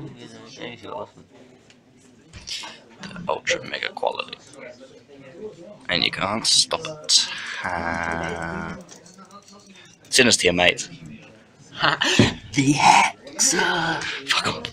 Ultra mega quality. And you can't stop it. Sinister, mate. The Hexer! Fuck up.